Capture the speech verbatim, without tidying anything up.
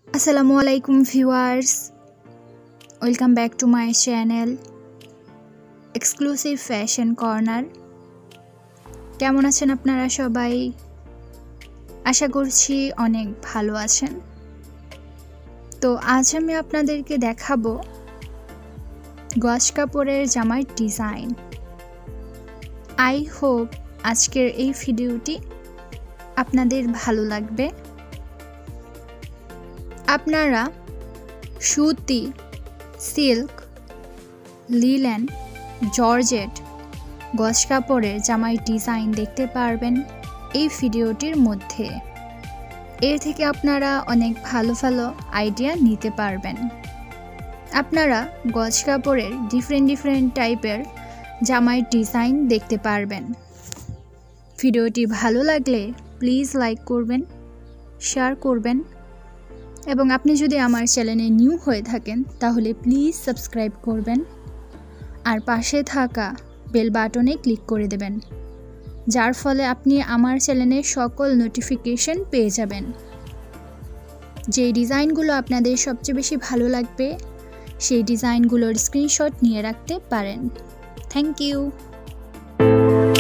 আসসালামু আলাইকুম viewers, welcome back to my channel exclusive fashion corner. কেমন আছেন আপনারা সবাই? আশা করছি অনেক ভালো আছেন। তো আজ আমি আপনাদেরকে দেখাবো গজ কাপড়ের জামার ডিজাইন। আই হোপ আজকের এই ভিডিওটি আপনাদের ভালো লাগবে। আপনারা সুতি, সিল্ক, লিলেন, জর্জেট গজ কাপড়ের জামার ডিজাইন দেখতে পারবেন এই ভিডিওটির মধ্যে। এর থেকে আপনারা অনেক ভালো ভালো আইডিয়া নিতে পারবেন। আপনারা গজ কাপড়ের ডিফারেন্ট ডিফারেন্ট টাইপের জামার ডিজাইন দেখতে পারবেন। ভিডিওটি ভালো লাগলে প্লিজ লাইক করবেন, শেয়ার করবেন, এবং আপনি যদি আমার চ্যানেলে নিউ হয়ে থাকেন তাহলে প্লিজ সাবস্ক্রাইব করবেন আর পাশে থাকা বেল বাটনে ক্লিক করে দেবেন, যার ফলে আপনি আমার চ্যানেলের সকল নোটিফিকেশন পেয়ে যাবেন। যেই ডিজাইনগুলো আপনাদের সবচেয়ে বেশি ভালো লাগবে সেই ডিজাইনগুলোর স্ক্রিনশট নিয়ে রাখতে পারেন। Thank you.